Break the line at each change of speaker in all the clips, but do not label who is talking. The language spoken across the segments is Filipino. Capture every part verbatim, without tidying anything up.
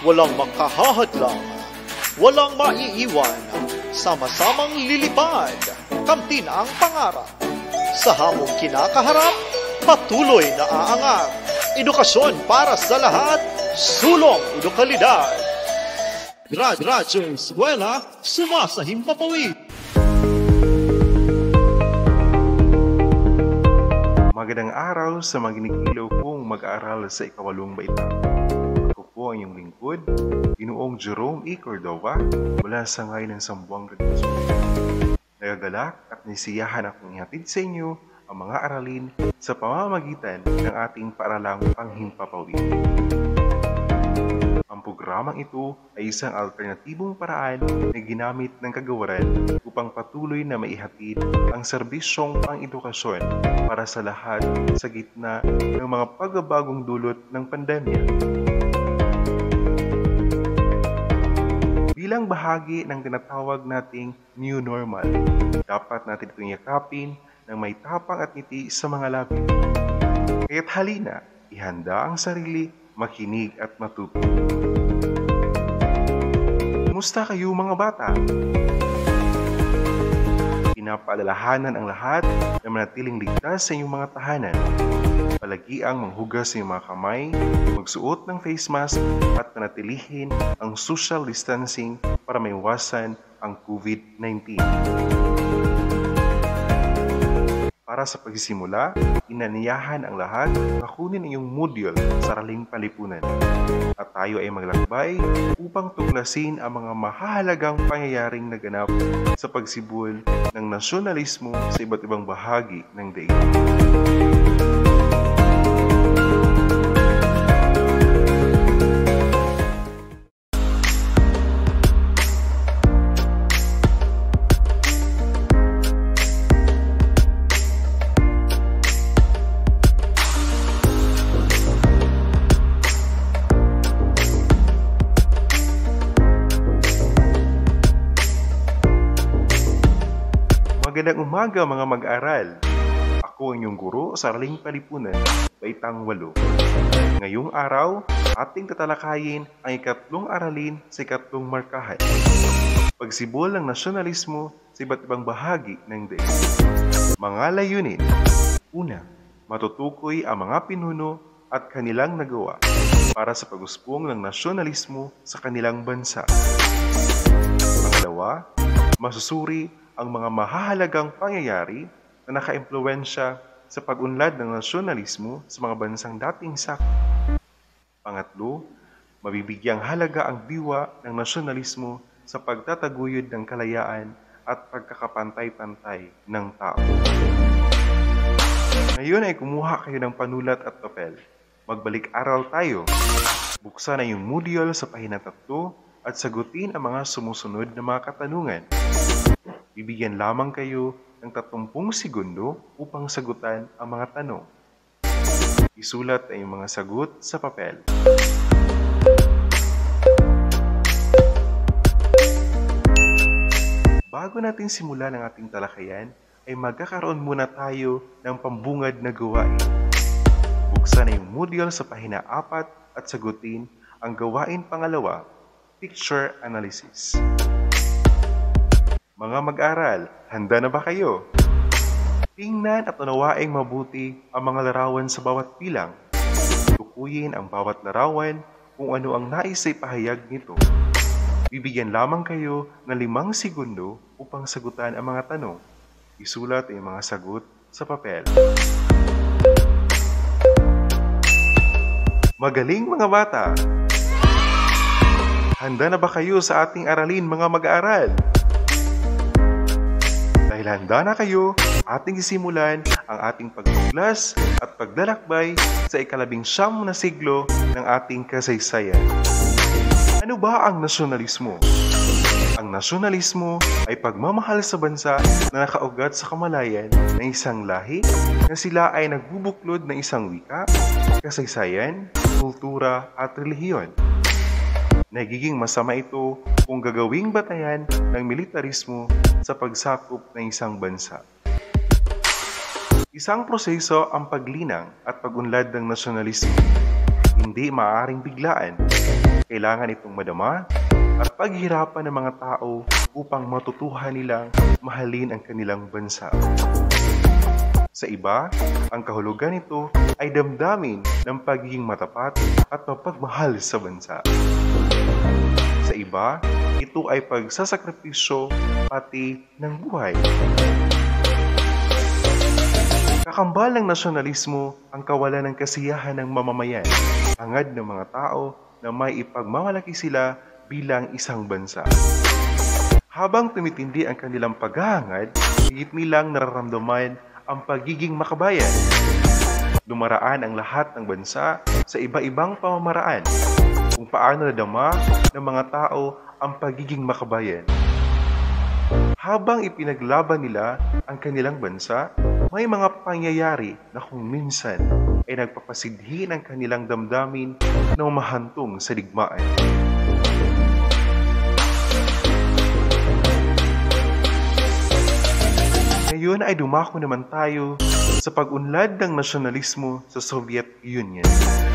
Walang makahahadlang, walang maiiwan, sama-samang lilipad, kamtin ang pangarap. Sa hamong kinakaharap, patuloy na aangat. Edukasyon para sa lahat, sulong edukalidad. Radyo Eskwela, sumasahing papawid.
Magandang araw sa mga ginigilaw kong mag-aaral sa ikawalong baitang. Ako po ang iyong lingkod, Ginoong Jerome E. Cordova, mula sa ngayon ng Sambuanga Division. Nagagalak at nisiyahan akong ihatid sa inyo ang mga aralin sa pamamagitan ng ating paaralang panghimpapawid. Ang programang ito ay isang alternatibong paraan na ginamit ng kagawaran upang patuloy na maihatid ang serbisyong pang-edukasyon para sa lahat sa gitna ng mga pagbabagong dulot ng pandemya. Bilang bahagi ng tinatawag nating new normal, dapat natin itong yakapin ng may tapang at ngiti sa mga labi. Kaya't halina, ihanda ang sarili, makinig at matuto. Kumusta kayo mga bata? Pinapaalalahanan ang lahat na manatiling ligtas sa inyong mga tahanan. Palagiang manghugas sa inyong mga kamay, magsuot ng face mask at manatilihin ang social distancing para maiwasan ang COVID nineteen. Para sa pagsisimula, inaniyahan ang lahat na kunin iyong module sa Araling Panlipunan. At tayo ay maglakbay upang tuklasin ang mga mahahalagang pangyayaring naganap sa pagsibol ng nasyonalismo sa iba't ibang bahagi ng daigdig. Magandang umaga mga mag-aral. Ako ang inyong guro sa Araling Panlipunan, Baitang Walo. Ngayong araw, ating tatalakayin ang ikatlong aralin sa ikatlong markahan. Pagsibol ng nasyonalismo sa iba't ibang bahagi ng daigdig. Mga layunin. Una, matutukoy ang mga pinuno at kanilang nagawa para sa pag-usbong ng nasyonalismo sa kanilang bansa. Pangalawa, masusuri ang mga mahahalagang pangyayari na nakaimpluwensya sa pag-unlad ng nasyonalismo sa mga bansang dating sakop. Pangatlo, mabibigyang halaga ang diwa ng nasyonalismo sa pagtataguyod ng kalayaan at pagkakapantay-pantay ng tao. Ngayon ay kumuha kayo ng panulat at papel. Magbalik-aral tayo. Buksan na yung module sa pahina tatlo at sagutin ang mga sumusunod na mga katanungan. Bibigyan lamang kayo ng tatlumpung segundo upang sagutan ang mga tanong. Isulat ang mga sagot sa papel. Bago natin simulan ang ating talakayan, ay magkakaroon muna tayo ng pambungad na gawain. Buksan na yung module sa pahina apat at sagutin ang gawain pangalawa, picture analysis. Mga mag-aral, handa na ba kayo? Tingnan at unawaing mabuti ang mga larawan sa bawat bilang. Tukuyin ang bawat larawan kung ano ang nais ay pahayag nito. Bibigyan lamang kayo ng limang segundo upang sagutan ang mga tanong. Isulat ang mga sagot sa papel. Magaling mga bata! Handa na ba kayo sa ating aralin mga mag-aaral? Dahil handa na kayo, ating isimulan ang ating pagtuklas at paglalakbay sa ikalabing siyam na siglo ng ating kasaysayan. Ano ba ang nasyonalismo? Ang nasyonalismo ay pagmamahal sa bansa na nakaugat sa kamalayan ng isang lahi na sila ay nagbubuklod ng isang wika, kasaysayan, kultura at relihiyon. Nagiging masama ito kung gagawing batayan ng militarismo sa pagsakop ng isang bansa. Isang proseso ang paglinang at pag-unlad ng nasyonalismo. Hindi maaaring biglaan. Kailangan itong madama at paghirapan ng mga tao upang matutuhan nilang mahalin ang kanilang bansa. Sa iba, ang kahulugan nito ay damdamin ng pagiging matapat at mapagmahal sa bansa. Sa iba, ito ay pagsasakripisyo pati ng buhay. Kakambal ng nasyonalismo ang kawalan ng kasiyahan ng mamamayan, hangad ng mga tao na may ipagmamalaki sila bilang isang bansa. Habang tumitindi ang kanilang paghahangad, higit nilang nararamdaman ang pagiging makabayan. Dumaraan ang lahat ng bansa sa iba-ibang pamamaraan kung paano nadama ng mga tao ang pagiging makabayan. Habang ipinaglaban nila ang kanilang bansa, may mga pangyayari na kung minsan ay nagpapasidhi ng kanilang damdamin na umahantong sa digmaan. Ngayon ay dumako naman tayo sa pag-unlad ng nasyonalismo sa Soviet Union.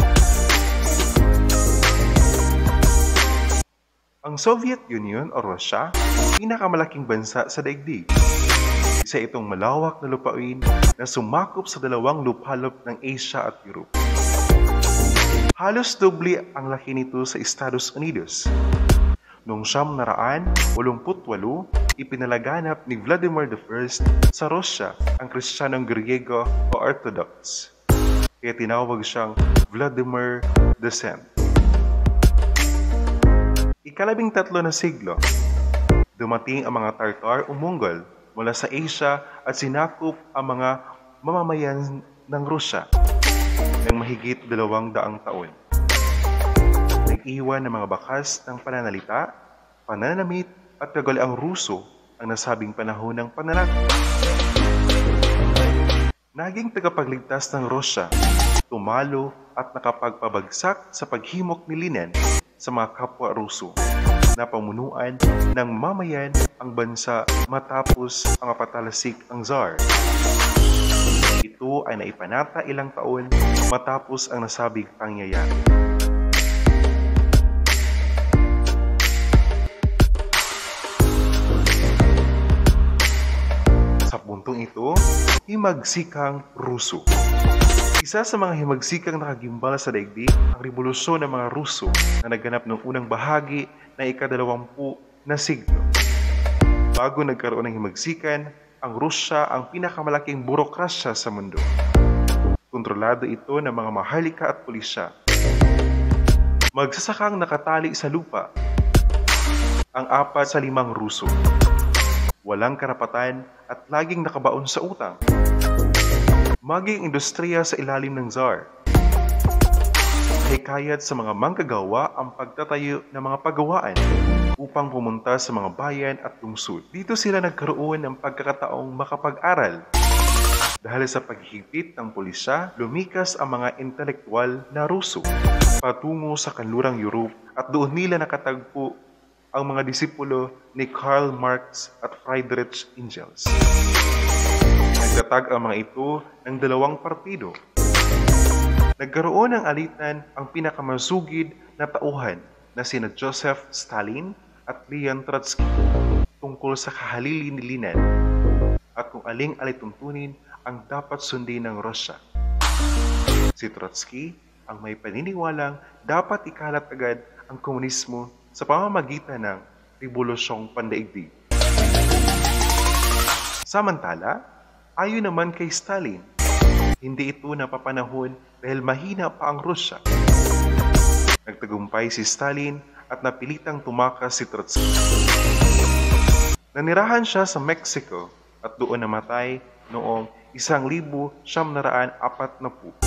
Ang Soviet Union o Russia, pinakamalaking bansa sa daigdig. Isa itong malawak na lupain na sumakop sa dalawang lupalop ng Asia at Europe. Halos doble ang laki nito sa Estados Unidos. Noong siyam na raan walumput walo, ipinalaganap ni Vladimir the First sa Russia ang Kristiyanong Griego o Orthodox. Kaya tinawag siyang Vladimir the Tenth. Ikalabing tatlo na siglo, dumating ang mga Tartar o Mongol mula sa Asia at sinakop ang mga mamamayan ng Rusya ng mahigit dalawang daang taon. Nag-iwan ng mga bakas ng pananalita, pananamit at kagalaang Ruso ang nasabing panahon ng pananakop. Naging tagapagligtas ng Rusya, tumalo at nakapagpabagsak sa paghimok ni Lenin sa mga kapwa Ruso na pamunuan ng mamayan ang bansa matapos ang mapatalasik ang Tsar. Ito ay naipanata ilang taon matapos ang nasabing pangyayari. Sa puntong ito, himagsikang Ruso. Isa sa mga himagsikang nakagimbal sa daigdig ang revolusyon ng mga Ruso na naganap noong unang bahagi na ikadalawampu na siglo. Bago nagkaroon ng himagsikan, ang Rusya ang pinakamalaking burokrasya sa mundo. Kontrolado ito ng mga maharlika at pulisya. Magsasakang nakatali sa lupa ang apat sa limang Ruso. Walang karapatan at laging nakabaon sa utang. Maging industriya sa ilalim ng Tsar. Hikayat sa mga manggagawa ang pagtatayo ng mga pagawaan upang pumunta sa mga bayan at lungsod. Dito sila nagkaroon ng pagkakataong makapag-aral. Dahil sa paghihigpit ng pulisya, lumikas ang mga intelektual na Ruso patungo sa kanlurang Europe at doon nila nakatagpo ang mga disipulo ni Karl Marx at Friedrich Engels. Nagtatag ang mga ito ng dalawang partido. Nagkaroon ng alitan ang pinakamasugid na tauhan na sina Joseph Stalin at Leon Trotsky tungkol sa kahalili ni Lenin at kung aling alituntunin ang dapat sundin ng Rusya. Si Trotsky ang may paniniwalang dapat ikalat agad ang komunismo sa pamamagitan ng Rebolusyong Pandaigdig. Samantala, ayon naman kay Stalin, hindi ito napapanahon dahil mahina pa ang Rusya. Nagtagumpay si Stalin at napilitang tumakas si Trotsky. Nanirahan siya sa Mexico at doon namatay noong isang libo siyam na raan apat na pu.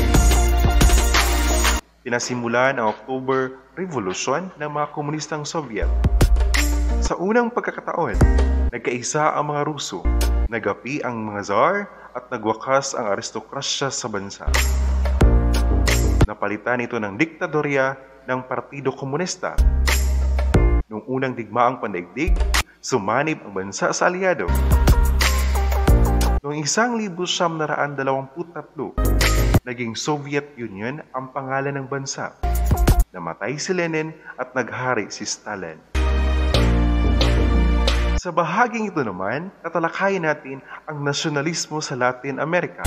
Pinasimulan ang October Revolution ng mga komunistang Soviet. Sa unang pagkakataon, nagkaisa ang mga Ruso, nagapi ang mga Tsar at nagwakas ang aristokrasya sa bansa. Napalitan ito ng diktadorya ng Partido Komunista. Noong unang digmaang pandaigdig, sumanib ang bansa sa aliado. Noong isang libo siyam na raan dalawampu tatlo, naging Soviet Union ang pangalan ng bansa. Namatay si Lenin at naghari si Stalin. Sa bahaging ito naman, tatalakayin natin ang nasyonalismo sa Latin America.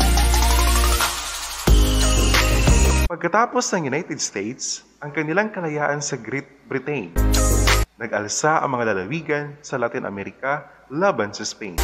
Pagkatapos ng United States, ang kanilang kalayaan sa Great Britain, nag-alsa ang mga lalawigan sa Latin America laban sa Spain.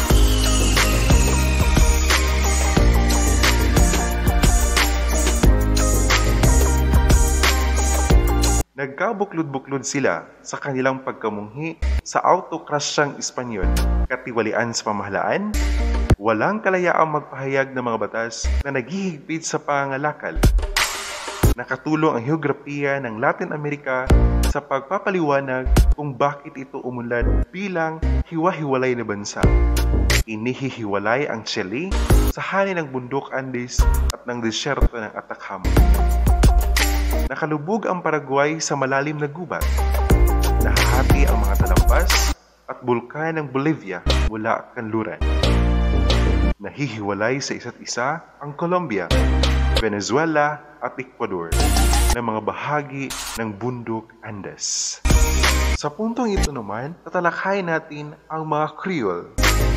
Nagkabuklod-buklod sila sa kanilang pagkamunghi sa autokrasyang Espanyol, katiwalian sa pamahalaan, walang kalayaang magpahayag ng mga batas na naghihigpit sa pangangalakal. Nakatulong ang heograpiya ng Latin America sa pagpapaliwanag kung bakit ito umunlad bilang hiwa-hiwalay na bansa. Inihihiwalay ang Chile sa hanin ng bundok Andes at ng disyerto ng Atacama. Nakalubog ang Paraguay sa malalim na gubat. Nahahati ang mga talambas at bulkan ng Bolivia mula kanluran. Nahihiwalay sa isa't isa ang Colombia, Venezuela at Ecuador na mga bahagi ng bundok Andes. Sa puntong ito naman, tatalakayin natin ang mga Creole.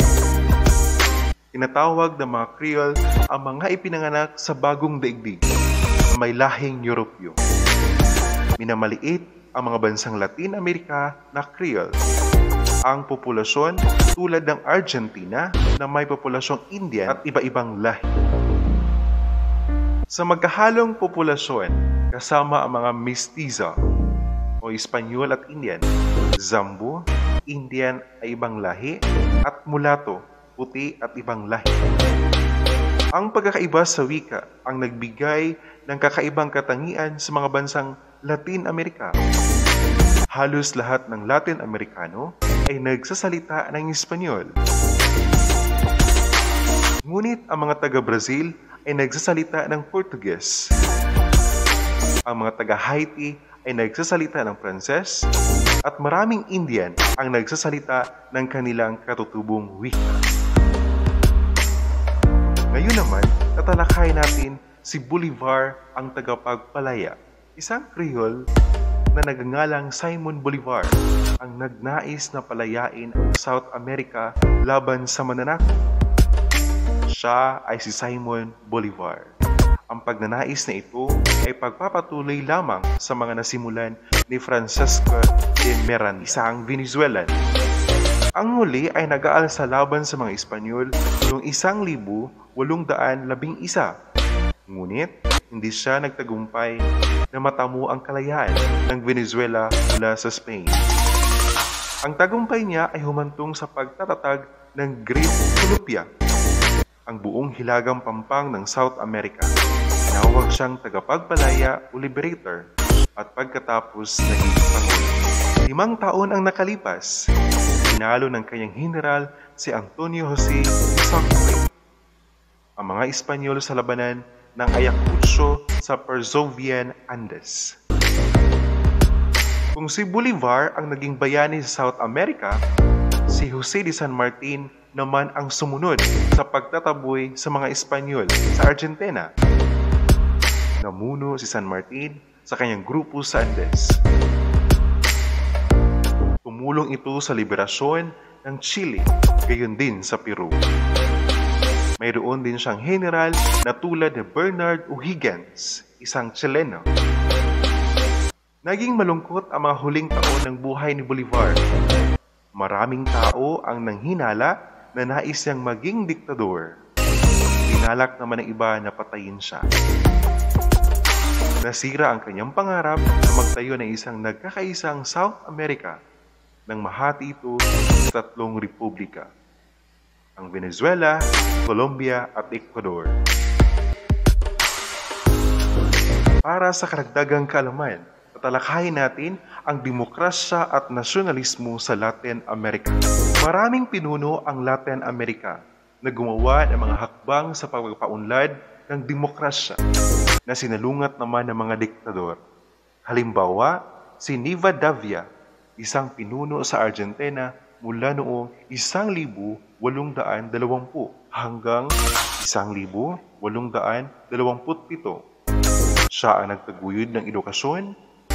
Tinatawag ng mga Creole ang mga ipinanganak sa bagong daigdig na may lahing Europeo. Minamaliit ang mga bansang Latin America na Creole. Ang populasyon tulad ng Argentina na may populasyong Indian at iba-ibang lahi. Sa magkahalong populasyon, kasama ang mga mestizo o Espanyol at Indian, Zambo, Indian ay ibang lahi, at mulato, puti at ibang lahi. Ang pagkakaiba sa wika ang nagbigay ng kakaibang katangian sa mga bansang Latin America. Halos lahat ng Latin Amerikano ay nagsasalita ng Espanyol. Ngunit ang mga taga-Brazil ay nagsasalita ng Portuges. Ang mga taga-Haiti ay nagsasalita ng Pranses at maraming Indian ang nagsasalita ng kanilang katutubong wika. Ngayon naman, tatalakayin natin si Bolivar ang tagapagpalaya, isang Creole na nagngangalang Simon Bolivar ang nagnais na palayain ang South America laban sa mananakop. Siya ay si Simon Bolivar. Ang pagnanais na ito ay pagpapatuloy lamang sa mga nasimulan ni Francisco de Miranda, isang Venezuelan. Ang huli ay nag-aalsa laban sa mga Espanyol noong isang libu walong daan labing isa. Ngunit, hindi siya nagtagumpay na matamo ang kalayaan ng Venezuela mula sa Spain. Ang tagumpay niya ay humantong sa pagtatatag ng Great Colombia, ang buong hilagang pampang ng South America. Tinawag siyang tagapagpalaya o liberator at pagkatapos naging pangulo. Limang taon ang nakalipas, pinalo ng kanyang general si Antonio Jose Sucre ang mga Espanyol sa labanan ng Ayacucho sa Peruvian Andes. Kung si Bolivar ang naging bayani sa South America, si Jose de San Martin naman ang sumunod sa pagtataboy sa mga Espanyol sa Argentina. Namuno si San Martin sa kanyang grupo sa Andes. Tumulong ito sa liberasyon ng Chile, gayon din sa Peru. Mayroon din siyang general na tulad ni Bernard O'Higgins, isang Chileno. Naging malungkot ang mga huling taon ng buhay ni Bolivar. Maraming tao ang nanghinala na nais niyang maging diktador. Tinalak naman ng iba na patayin siya. Nasira ang kanyang pangarap na magtayo ng isang nagkakaisang South America nang mahati ito sa tatlong republika, ang Venezuela, Colombia at Ecuador. Para sa karagdagang kaalaman, tatalakayin natin ang demokrasya at nasyonalismo sa Latin America. Maraming pinuno ang Latin America na gumawa ng mga hakbang sa pagpapaunlad ng demokrasya na sinalungat naman ng mga diktador. Halimbawa, si Rivadavia, isang pinuno sa Argentina mula noong isang libu walong daan dalawampu hanggang isang libu walong daan dalawamput pito. Siya ang nagtaguyod ng edukasyon,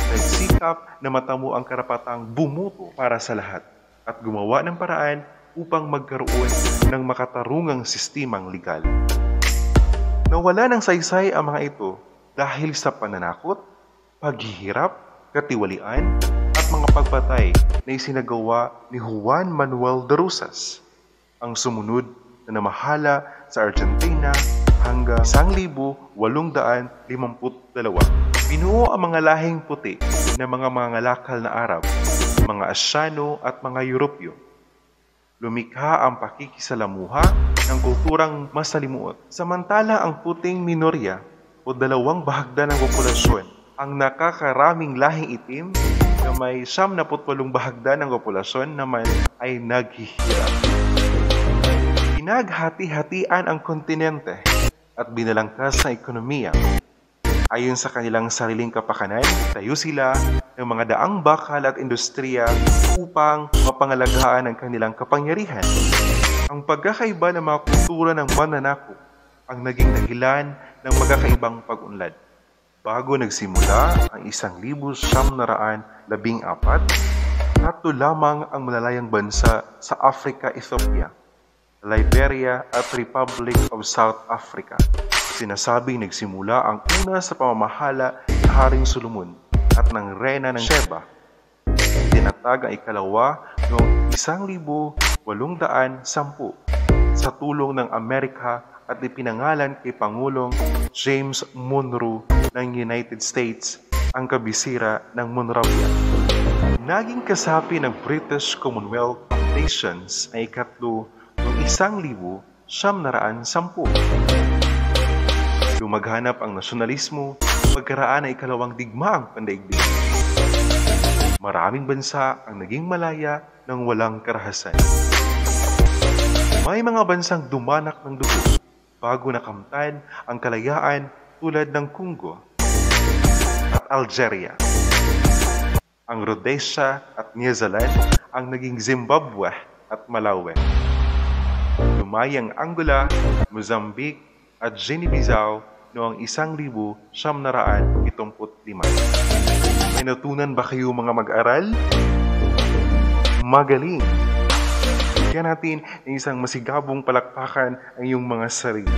nagsikap na matamo ang karapatang bumuto para sa lahat at gumawa ng paraan upang magkaroon ng makatarungang sistemang legal. Nawala ng saysay ang mga ito dahil sa pananakot, paghihirap, katiwalian, at mga pagpatay na isinagawa ni Juan Manuel de Rosas, ang sumunod na namahala sa Argentina hanggang isang libo walong daan limamput dalawa. Binuo ang mga lahing puti na mga mangalakal na Arab, mga Asyano at mga Europeo. Lumikha ang pakikisalamuha ng kulturang masalimuot. Samantala ang puting minorya o dalawang bahagda ng populasyon, ang nakakaraming lahing itim na may siyam na putwalong bahagda ng populasyon naman ay naghihirap. Pinaghati-hatian ang kontinente at binalangkas sa ekonomiya. Ayon sa kanilang sariling kapakanan, tayo sila ng mga daang bakal at industriya upang mapangalagaan ang kanilang kapangyarihan. Ang pagkakaiba ng mga kultura ng mananakop ang naging dahilan ng magkakaibang pag-unlad. Bago nagsimula ang isang libo siyam na raan labing apat, tatlo lamang ang malalayang bansa sa Africa, Ethiopia, Liberia at Republic of South Africa. Sinasabing nagsimula ang una sa pamamahala ng Haring Solomon at ng Reyna ng Sheba. Tinatag ang ikalawa noong isang libo walong daan sampu sa tulong ng Amerika at ipinangalan kay Pangulong James Monroe ng United States ang kabisira ng Monrovia. Naging kasapi ng British Commonwealth of Nations ay ikatlo noong isang libo siyam na raan sampu. Lumaghanap ang nasyonalismo pagkaraan ng ikalawang digmaang pandaigdig. Maraming bansa ang naging malaya ng walang karahasan. May mga bansang dumanak ng dugo bago nakamtan ang kalayaan tulad ng Congo at Algeria. Ang Rhodesia at New Zealand ang naging Zimbabwe at Malawi. Lumayang Angola, Mozambique at Guinea-Bissau noong isang libo siyam na raan pitumput lima. May natunan ba kayo mga mag-aral? Magaling! Bigyan natin ng isang masigabong palakpakan ang iyong mga sarili.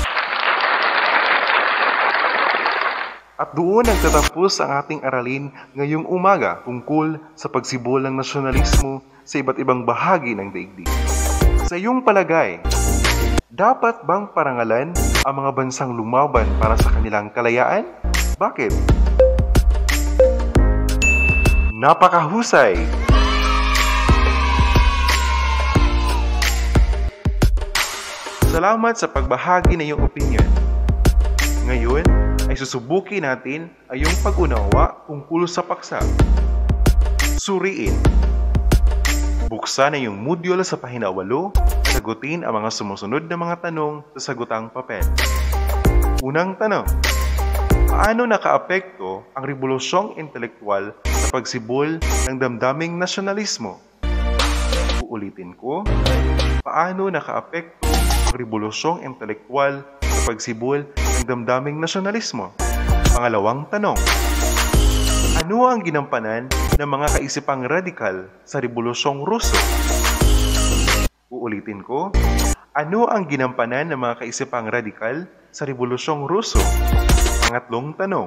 At doon nagtatapos ang ating aralin ngayong umaga tungkol sa pagsibol ng nasyonalismo sa iba't ibang bahagi ng daigdig. Sa iyong palagay, dapat bang parangalan ang mga bansang lumaban para sa kanilang kalayaan? Bakit? Napakahusay! Salamat sa pagbahagi ng iyong opinion. Ngayon ay susubukin natin ang iyong pag-unawa tungkol sa paksa. Suriin. Buksan ang iyong module sa pahina walo. Sagutin ang mga sumusunod na mga tanong sa sagutang papel. Unang tanong. Paano nakaapekto ang rebolusyong intelektual sa pagsibol ng damdaming nasyonalismo? Uulitin ko. Paano nakaapekto ang rebolusyong intelektual sa pagsibol ng damdaming nasyonalismo? Pangalawang tanong. Ano ang ginampanan ng mga kaisipang radikal sa rebolusyong Ruso? Uulitin ko, ano ang ginampanan ng mga kaisipang radikal sa Rebolusyong Ruso? Pangatlong tanong.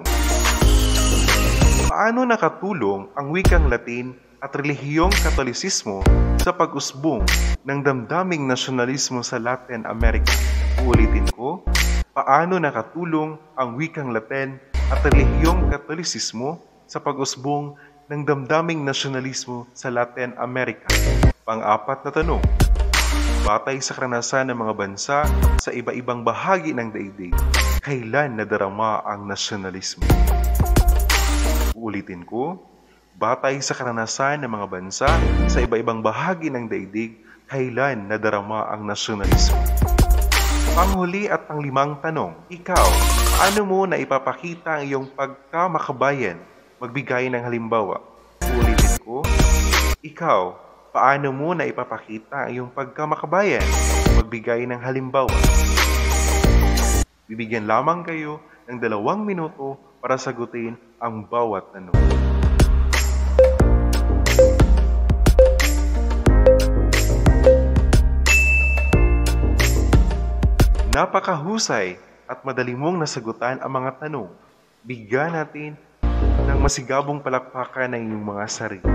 Paano nakatulong ang wikang Latin at relihiyong Katolisismo sa pag-usbong ng damdaming nasyonalismo sa Latin America? Uulitin ko, paano nakatulong ang wikang Latin at relihiyong Katolisismo sa pag-usbong ng damdaming nasyonalismo sa Latin America? Pang-apat na tanong. Batay sa karanasan ng mga bansa sa iba-ibang bahagi ng daigdig, kailan nadarama ang nasyonalismo? Uulitin ko, batay sa karanasan ng mga bansa sa iba-ibang bahagi ng daigdig, kailan nadarama ang nasyonalismo? Panghuli at panglimang tanong, ikaw, paano mo na ipapakita ang iyong pagkamakabayan? Magbigay ng halimbawa. Uulitin ko, ikaw, paano mo na ipapakita ang iyong pagkamakabayan? Magbigay ng halimbawa. Bibigyan lamang kayo ng dalawang minuto para sagutin ang bawat tanong. napakahusay at madali mong nasagutan ang mga tanong. Bigyan natin ng masigabong palakpakan ng iyong mga sarili.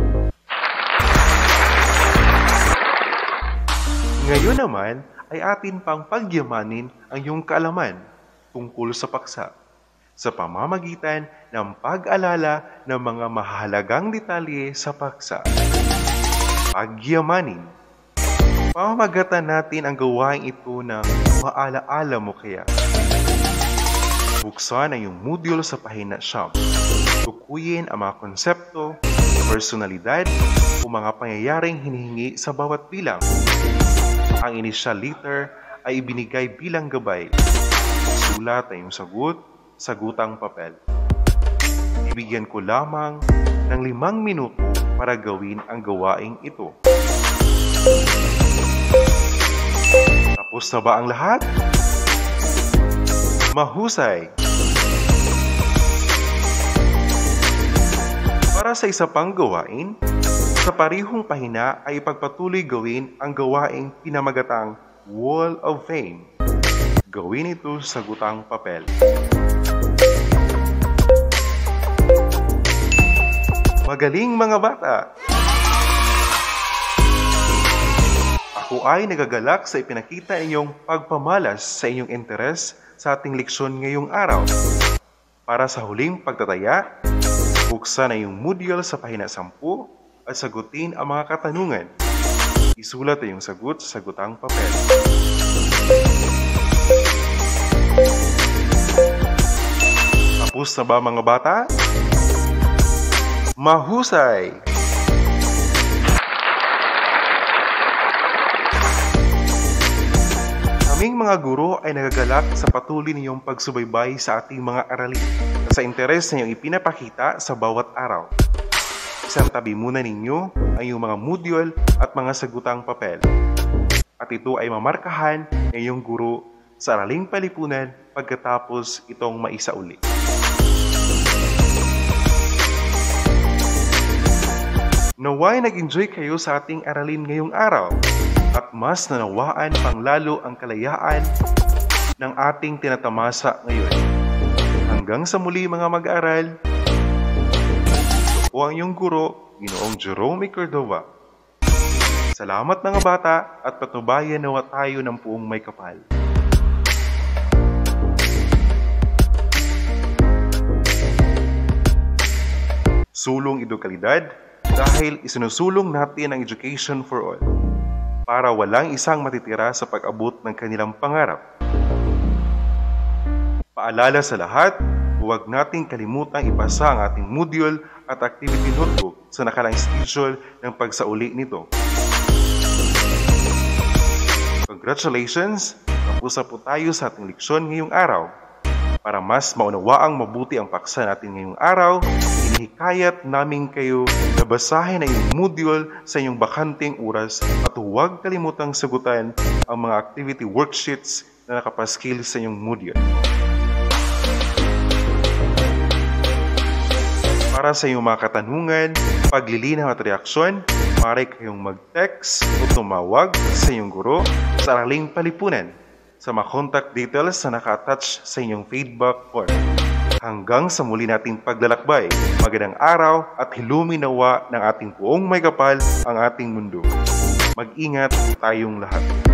Ngayon naman ay atin pang pagyamanin ang iyong kaalaman tungkol sa paksa sa pamamagitan ng pag-alala ng mga mahalagang detalye sa paksa. Pagyamanin. Pamamagatan natin ang gawain ito ng maalaala mo kaya. Buksan ang iyong module sa pahina siyam. Tukuyin ang mga konsepto, personalidad o mga pangyayaring hinihingi sa bawat bilang. Ang initial letter ay ibinigay bilang gabay. Sulat ang iyong sagot, sagutang papel. Ibigyan ko lamang ng limang minuto para gawin ang gawaing ito. Tapos na ba ang lahat? Mahusay! Para sa isa pang gawain, sa parihong pahina ay ipagpatuloy gawin ang gawaing pinamagatang Wall of Fame. Gawin ito sa gutang papel. Magaling mga bata! Ako ay nagagalak sa ipinakita inyong pagpamalas sa inyong interes sa ating leksyon ngayong araw. Para sa huling pagtataya, buksan ang iyong module sa pahina sampu at sagutin ang mga katanungan. Isulat ang iyong sagot sa sagutang papel. Tapos na ba mga bata? Mahusay! Kaming mga guro ay nagagalak sa patuloy niyong pagsubaybay sa ating mga aralin sa interes na iyong ipinapakita sa bawat araw. Isang tabi muna ninyo ang iyong mga module at mga sagutang papel. At ito ay mamarkahan ng iyong guro sa araling palipunan pagkatapos itong maisauli. Naway nag-enjoy kayo sa ating aralin ngayong araw at mas nanawaan pang lalo ang kalayaan ng ating tinatamasa ngayon. Hanggang sa muli mga mag-aaral, ito po ang iyong guro, Ginoong Jerome Cordova. Salamat mga bata at patubayan nawa tayo ng puong may kapal. Sulong edukalidad dahil isinusulong natin ang education for all para walang isang matitira sa pag-abot ng kanilang pangarap. Paalala sa lahat, huwag nating kalimutang ipasa ang ating module at activity notebook sa nakalang schedule ng pagsauli nito. Congratulations! Tapos na po tayo sa ating leksyon ngayong araw. Para mas maunawaang mabuti ang paksa natin ngayong araw, inihikayat namin kayo na basahin ang iyong module sa inyong bakanting oras at huwag kalimutang sagutan ang mga activity worksheets na nakapaskil sa inyong module. Para sa iyong mga katanungan, paglilinaw at reaksyon, maaari kayong mag-text o tumawag sa iyong guro sa araling palipunan sa mga contact details na naka-attach sa inyong feedback form. Hanggang sa muli nating paglalakbay, magandang araw at hilumin nawa ng ating buong may kapal ang ating mundo. Mag-ingat tayong lahat.